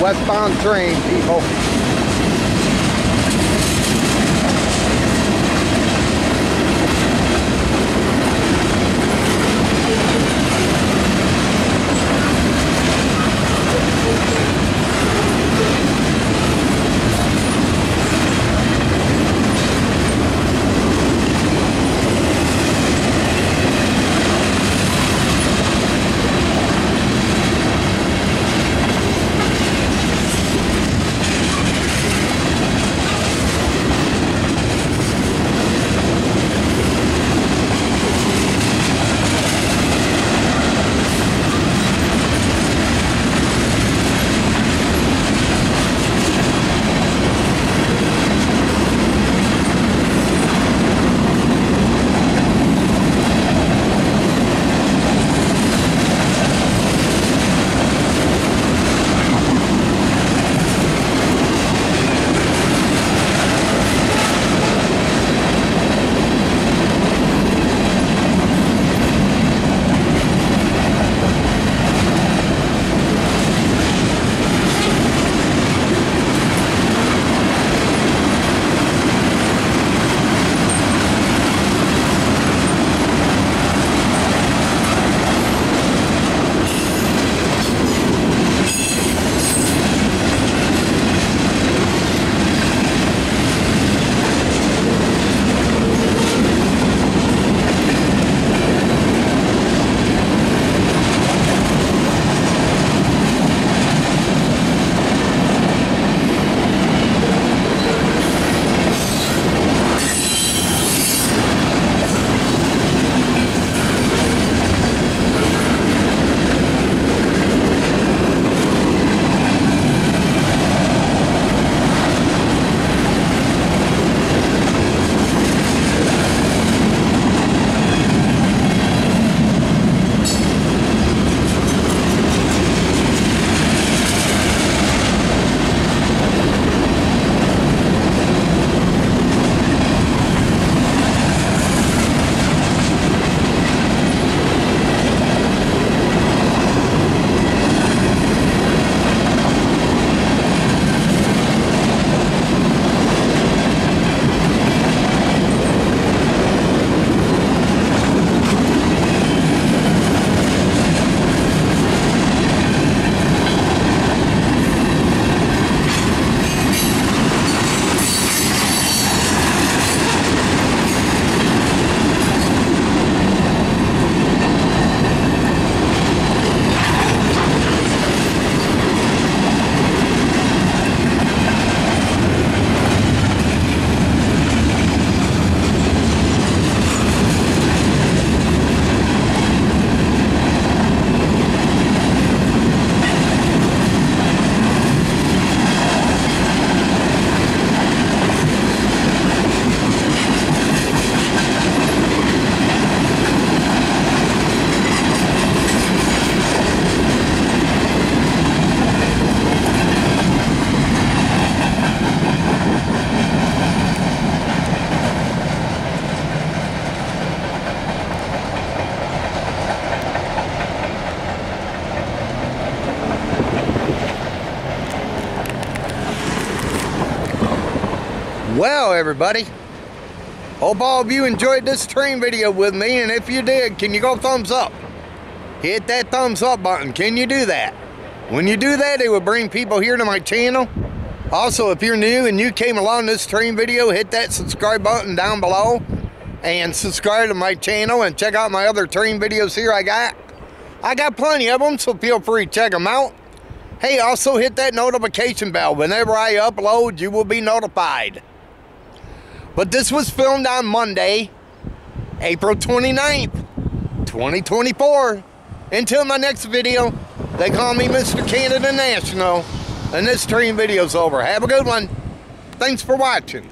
Westbound train, people. Well, everybody, hope all of you enjoyed this train video with me, and if you did, can you go thumbs up? Hit that thumbs up button. Can you do that? When you do that, it will bring people here to my channel. Also, if you're new and you came along this train video, hit that subscribe button down below and subscribe to my channel and check out my other train videos here I got plenty of them, so feel free to check them out. Hey, also hit that notification bell. Whenever I upload, you will be notified. But this was filmed on Monday, April 29th, 2024. Until my next video, they call me Mr. Canada National, and this train video's over. Have a good one. Thanks for watching.